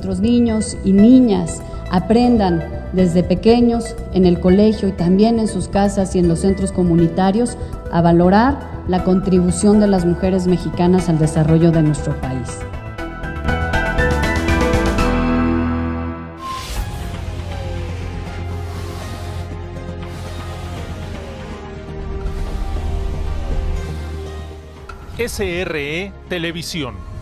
nuestros niños y niñas aprendan desde pequeños en el colegio y también en sus casas y en los centros comunitarios a valorar la contribución de las mujeres mexicanas al desarrollo de nuestro país. SRE Televisión.